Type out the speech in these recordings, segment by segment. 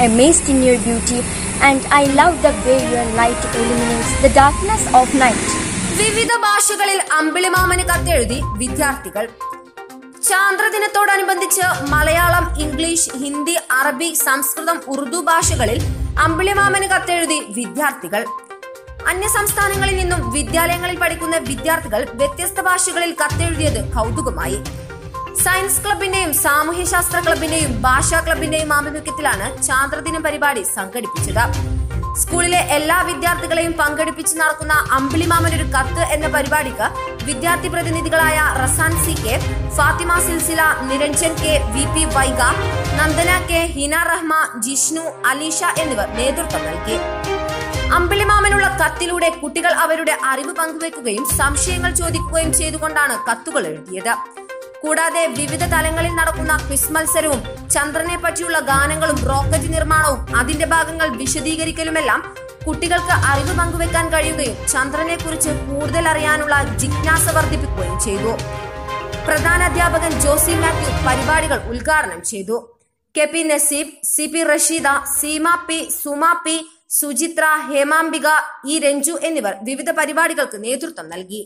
amazed in your beauty, and I love the way your light illuminates the darkness of night. വിവിധ ഭാഷകളിൽ അമ്പിളിമാമന് കത്തെഴുതി വിദ്യാർത്ഥികൾ. ചാന്ദ്രദിനത്തോടനുബന്ധിച്ച് Malayalam, English, Hindi, അറബി, സംസ്കൃതം, ഉറുദു ഭാഷകളിൽ അമ്പിളിമാമന് കത്തെഴുതി വിദ്യാർത്ഥികൾ. അന്യ സംസ്ഥാനങ്ങളിൽ നിന്നും വിദ്യാലയങ്ങളിൽ പഠിക്കുന്ന വിദ്യാർത്ഥികൾ വ്യത്യസ്ത ഭാഷകളിൽ കത്തെഴുതിയത് കൗതുകമായി. സയൻസ് ക്ലബിന്റെയും സാമൂഹ്യശാസ്ത്ര ക്ലബിന്റെയും ഭാഷാ ക്ലബിന്റെയും ആഭിമുഖ്യത്തിലാണ് ചാന്ദ്രദിനം പരിപാടി സംഘടിപ്പിച്ചത്. സ്കൂളിലെ എല്ലാ വിദ്യാർത്ഥികളെയും പങ്കെടുപ്പിച്ച് നടക്കുന്ന അമ്പിളിമാമനൊരു കത്ത് എന്ന പരിപാടിക്ക് വിദ്യാർത്ഥി പ്രതിനിധികളായ Razan C K, Fathima Silsila, Niranjan K, V P Vaiga, Nandana K, Hina Rahma, Jishnu, Alisha എന്നിവർ നേതൃത്വം നൽകി. അമ്പിളിമാമനുള്ള കത്തിലൂടെ കുട്ടികൾ അവരുടെ അറിവ് പങ്കുവെക്കുകയും സംശയങ്ങൾ ചോദിക്കുകയും ചെയ്തുകൊണ്ടാണ് കത്തുകൾ എഴുതിയത്. കൂടാതെ വിവിധ തലങ്ങളിൽ നടക്കുന്ന ക്വിസ് മത്സരവും ചന്ദ്രനെ പറ്റിയുള്ള ഗാനങ്ങളും റോക്കറ്റ് നിർമ്മാണവും അതിന്റെ ഭാഗങ്ങൾ വിശദീകരിക്കലുമെല്ലാം കുട്ടികൾക്ക് അറിവ് പങ്കുവെക്കാൻ കഴിയുകയും ചന്ദ്രനെ കുറിച്ച് കൂടുതൽ അറിയാനുള്ള ജിജ്ഞാസ വർദ്ധിപ്പിക്കുകയും ചെയ്തു. പ്രധാന അധ്യാപകൻ ജോസി മാത്യു പരിപാടികൾ ഉദ്ഘാടനം ചെയ്തു. K P Naseeb, C P Rasheeda, Seema P, Suma P, Suchithra, Hemambika, E Ranju എന്നിവർ വിവിധ പരിപാടികൾക്ക് നേതൃത്വം നൽകി.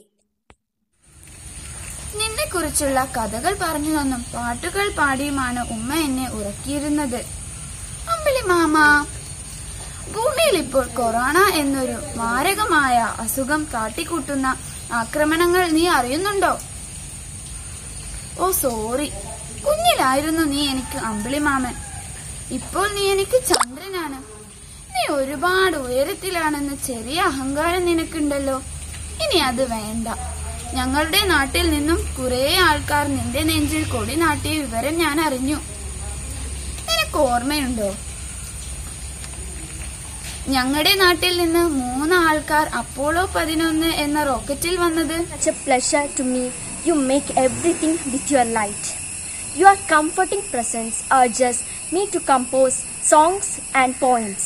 നിന്നെ കുറിച്ചുള്ള കഥകൾ പറഞ്ഞു തന്നും പാട്ടുകൾ പാടിയുമാണ് ഉമ്മ എന്നെ ഉറക്കിയിരുന്നത്. അമ്പിളി മാമ, ഭൂമിയിൽ ഇപ്പോൾ കൊറോണ എന്നൊരു മാരകമായ അസുഖം കാട്ടിക്കൂട്ടുന്ന ആക്രമണങ്ങൾ നീ അറിയുന്നുണ്ടോ? ഓ സോറി, കുഞ്ഞിലായിരുന്നു നീ എനിക്ക് അമ്പിളി മാമൻ. ഇപ്പോൾ നീ എനിക്ക് ചന്ദ്രനാണ്. നീ ഒരുപാട് ഉയരത്തിലാണെന്ന് ചെറിയ അഹങ്കാരം നിനക്കുണ്ടല്ലോ. ഇനി അത് വേണ്ട. ഞങ്ങളുടെ നാട്ടിൽ നിന്നും കുറെ ആൾക്കാർ നിന്റെ നെഞ്ചിൽ കൊടി നാട്ടിയ വിവരം ഞാൻ അറിഞ്ഞു. നിനക്ക് ഓർമ്മയുണ്ടോ? ഞങ്ങളുടെ നാട്ടിൽ നിന്ന് 3 ആൾക്കാർ അപ്പോളോ 11 എന്ന റോക്കറ്റിൽ വന്നത്. Such a pleasure to me. You make everything with your light. Your comforting presence urges me to compose songs and poems.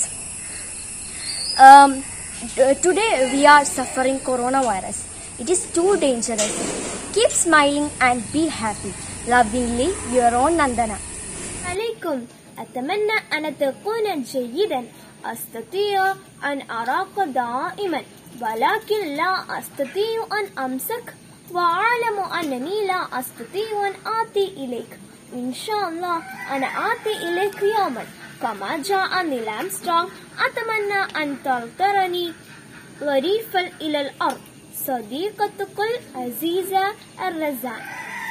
Today we are suffering coronavirus. It is too dangerous. Keep smiling and be happy. Lovingly, your own Nandana. عليكم أتمنى أن تكون جيدا. أستطيع أن أراك دائما ولكن لا أستطيع أن أمسك وأعلم أنني لا أستطيع أن آتي إليك. إن شاء الله أنا آتي إليك يوما كما جاء نيل آرمسترونغ. أتمنى أن ترترني ظريفا إلى الأرض. صديقتك العزيزة الرزان.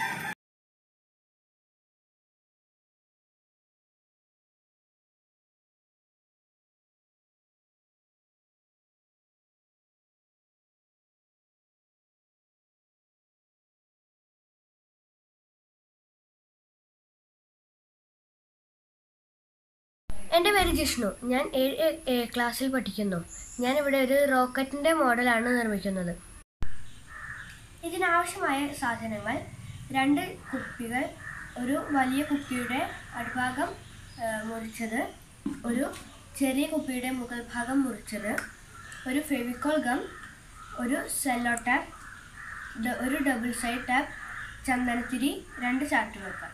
എൻ്റെ പേര് ജിഷ്ണു. ഞാൻ 7 ക്ലാസ്സിൽ പഠിക്കുന്നു. ഞാനിവിടെ ഒരു റോക്കറ്റിൻ്റെ മോഡലാണ് നിർമ്മിക്കുന്നത്. ഇതിനാവശ്യമായ സാധനങ്ങൾ: 2 കുപ്പികൾ, ഒരു വലിയ കുപ്പിയുടെ അടിഭാഗം മുറിച്ചത്, ഒരു ചെറിയ കുപ്പിയുടെ മുകൾ ഭാഗം മുറിച്ചത്, ഒരു ഫെവിക്കോൾ ഗം, ഒരു സെല്ലോ ടാപ്പ്, ഒരു ഡബിൾ സൈഡ് ടാപ്പ്, ചന്ദനത്തിരി, 2 ചാർട്ട് പേപ്പർ.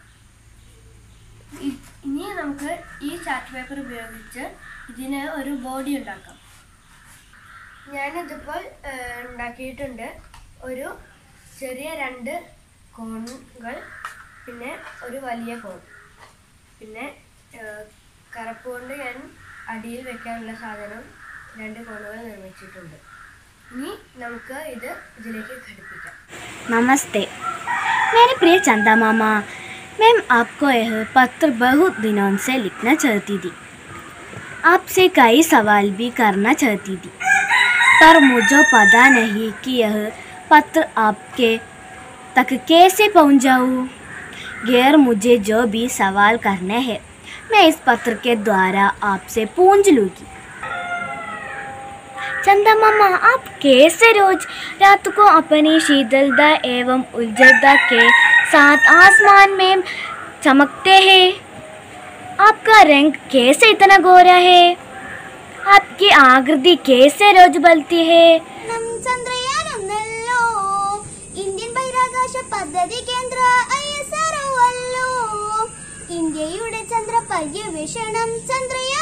ഇനി നമുക്ക് ഈ ചാർട്ട് പേപ്പർ ഉപയോഗിച്ച് ഇതിന് ഒരു ബോഡി ഉണ്ടാക്കാം. ഞാനിതിപ്പോൾ ഉണ്ടാക്കിയിട്ടുണ്ട്. ഒരു ചെറിയ 2 കോണുകൾ, പിന്നെ ഒരു വലിയ കോൺ, പിന്നെ കറുപ്പ് കൊണ്ട് ഞാൻ അടിയിൽ വെക്കാനുള്ള സാധനം 2 കോണുകൾ നിർമ്മിച്ചിട്ടുണ്ട്. ഇനി നമുക്ക് ഇതിലേക്ക് ഘടിപ്പിക്കാം. नमस्ते मेरे प्रिय चंदा मामा, मैं आपको यह पत्र बहुत दिनों से लिखना चाहती थी. आपसे कई सवाल भी करना चाहती थी, पर मुझे पता नहीं कि यह पत्र आपके तक कैसे पहुंचाऊं. गैर मुझे जो भी सवाल करने हैं मैं इस पत्र के द्वारा आपसे पूछ लूँगी. चंदा मामा, आप कैसे रोज रात को अपनी शीतलता एवं उज्ज्वलता के साथ आसमान में चमकते हैं? आपका रंग कैसे इतना गोरा है? आपकी आकृति कैसे रोज बदलती है? ചന്ദ്രയാനൊന്നല്ലോ, ഇന്ത്യൻ ബഹിരാകാശ പദ്ധതി കേന്ദ്ര ISRO. ഇന്ത്യയുടെ ചന്ദ്ര പര്യവേഷണം ചന്ദ്രയാൻ